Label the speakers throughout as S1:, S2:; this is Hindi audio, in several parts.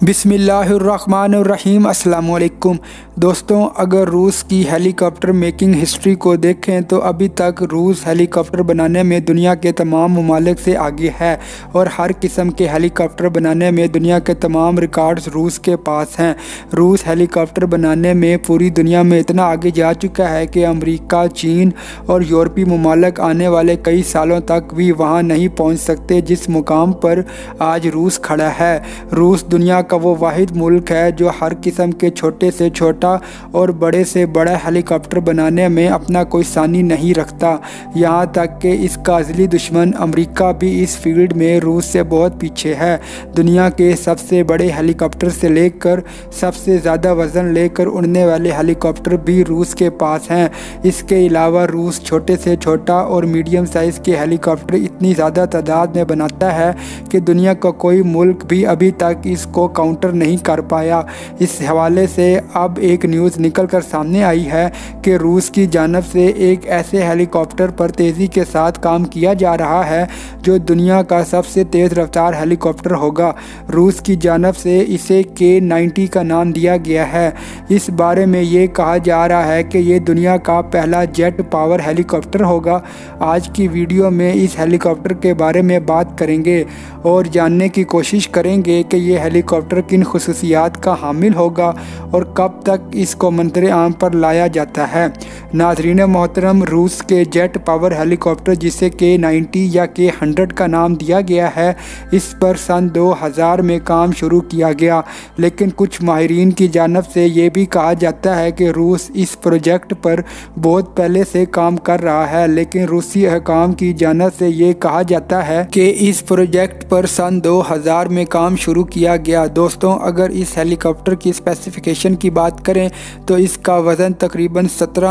S1: बिस्मिल्लाहिर्रहमानिर्रहीम। अस्सलाम वालेकुम दोस्तों, अगर रूस की हेलीकॉप्टर मेकिंग हिस्ट्री को देखें तो अभी तक रूस हेलीकॉप्टर बनाने में दुनिया के तमाम ममालिक से आगे है और हर किस्म के हेलीकॉप्टर बनाने में दुनिया के तमाम रिकॉर्ड्स रूस के पास हैं। रूस हेलीकॉप्टर बनाने में पूरी दुनिया में इतना आगे जा चुका है कि अमेरिका, चीन और यूरोपीय ममालिक आने वाले कई सालों तक भी वहाँ नहीं पहुँच सकते जिस मुकाम पर आज रूस खड़ा है। रूस दुनिया का वो वाहिद मुल्क है जो हर किस्म के छोटे से छोटा और बड़े से बड़ा हेलीकॉप्टर बनाने में अपना कोई सानी नहीं रखता। यहाँ तक कि इसका असली दुश्मन अमेरिका भी इस फील्ड में रूस से बहुत पीछे है। दुनिया के सबसे बड़े हेलीकॉप्टर से लेकर सबसे ज़्यादा वज़न लेकर उड़ने वाले हेलीकॉप्टर भी रूस के पास हैं। इसके अलावा रूस छोटे से छोटा और मीडियम साइज़ के हेलीकॉप्टर इतनी ज़्यादा तादाद में बनाता है कि दुनिया का कोई मुल्क भी अभी तक इसको काउंटर नहीं कर पाया। इस हवाले से अब एक न्यूज़ निकल कर सामने आई है कि रूस की जानब से एक ऐसे हेलीकॉप्टर पर तेज़ी के साथ काम किया जा रहा है जो दुनिया का सबसे तेज़ रफ्तार हेलीकॉप्टर होगा। रूस की जानब से इसे K-90 का नाम दिया गया है। इस बारे में ये कहा जा रहा है कि ये दुनिया का पहला जेट पावर हेलीकॉप्टर होगा। आज की वीडियो में इस हेलीकॉप्टर के बारे में बात करेंगे और जानने की कोशिश करेंगे कि ये हेलीकॉप्टर किन खुसूसियात का हामिल होगा और कब तक इसको मंजर आम पर लाया जाता है। नाज़रीन मोहतरम, रूस के जेट पावर हेलीकॉप्टर जिसे K-90 या K-100 का नाम दिया गया है, इस पर सन 2000 में काम शुरू किया गया, लेकिन कुछ माहिरीन की जानब से ये भी कहा जाता है कि रूस इस प्रोजेक्ट पर बहुत पहले से काम कर रहा है, लेकिन रूसी हुकाम की जानब से ये कहा जाता है कि इस प्रोजेक्ट पर सन 2000 में काम शुरू किया गया। दोस्तों, अगर इस हेलीकॉप्टर की स्पेसिफिकेशन की बात करें तो इसका वज़न तकरीबन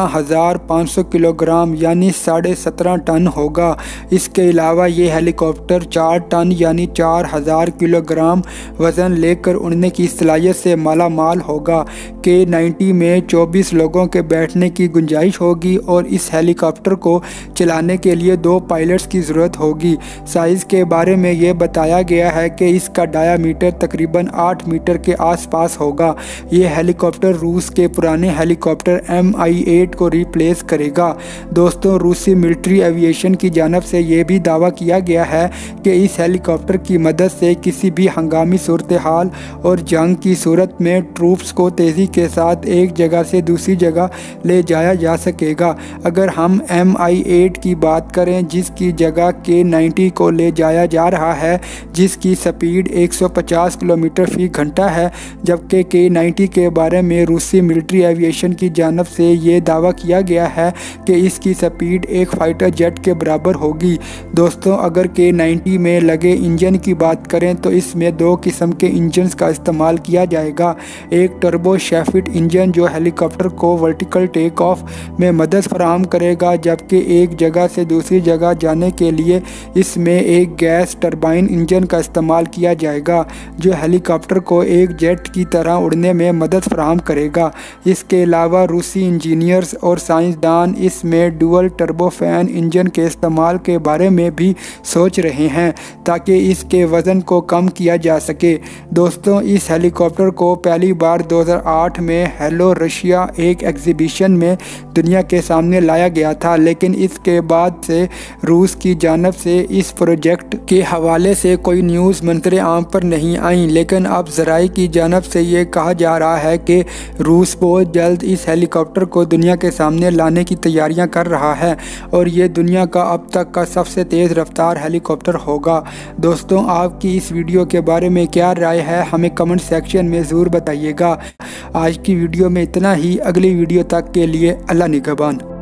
S1: 17,500 किलोग्राम यानी 17.5 टन होगा। इसके अलावा ये हेलीकॉप्टर 4 टन यानी 4000 किलोग्राम वज़न लेकर उड़ने की सलाहियत से माला माल होगा। K-90 में 24 लोगों के बैठने की गुंजाइश होगी और इस हेलीकॉप्टर को चलाने के लिए 2 पायलट्स की ज़रूरत होगी। साइज़ के बारे में ये बताया गया है कि इसका डायामीटर तकरीबन 8 मीटर के आसपास होगा। ये हेलीकॉप्टर रूस के पुराने हेलीकॉप्टर Mi-8 को रिप्लेस करेगा। दोस्तों, रूसी मिलिट्री एविएशन की जानब से ये भी दावा किया गया है कि इस हेलीकॉप्टर की मदद से किसी भी हंगामी सूरत हाल और जंग की सूरत में ट्रूप्स को तेज़ी के साथ एक जगह से दूसरी जगह ले जाया जा सकेगा। अगर हम Mi-8 की बात करें जिसकी जगह K-90 को ले जाया जा रहा है, जिसकी स्पीड 150 किलोमीटर फी घंटा है, जबकि K-90 के बारे में रूसी मिलिट्री एविएशन की जानब से ये दावा किया गया है कि इसकी स्पीड एक फाइटर जेट के बराबर होगी। दोस्तों, अगर K-90 में लगे इंजन की बात करें तो इसमें 2 किस्म के इंजन का इस्तेमाल किया जाएगा। एक टर्बो शैफ्ट इंजन जो हेलीकॉप्टर को वर्टिकल टेक ऑफ में मदद फराहम करेगा, जबकि एक जगह से दूसरी जगह जाने के लिए इसमें एक गैस टरबाइन इंजन का इस्तेमाल किया जाएगा जो हेलीकॉप्टर को एक जेट की तरह उड़ने में मदद फराहम करेगा। इसके अलावा रूसी इंजीनियर्स और साइंसदान इसमें डुअल टर्बोफैन इंजन के इस्तेमाल के बारे में भी सोच रहे हैं ताकि इसके वज़न को कम किया जा सके। दोस्तों, इस हेलीकॉप्टर को पहली बार 2008 में हेलो रशिया एक एग्जीबिशन में दुनिया के सामने लाया गया था, लेकिन इसके बाद से रूस की जानब से इस प्रोजेक्ट के हवाले से कोई न्यूज़ मंजर आम पर नहीं आई। लेकिन अब ज़राए की जानब से ये कहा जा रहा है कि रूस बहुत जल्द इस हेलीकॉप्टर को दुनिया के सामने लाने की तैयारियां कर रहा है और ये दुनिया का अब तक का सबसे तेज़ रफ्तार हेलीकॉप्टर होगा। दोस्तों, आपकी इस वीडियो के बारे में क्या राय है, हमें कमेंट सेक्शन में ज़रूर बताइएगा। आज की वीडियो में इतना ही। अगली वीडियो तक के लिए अल्लाह निगहबान।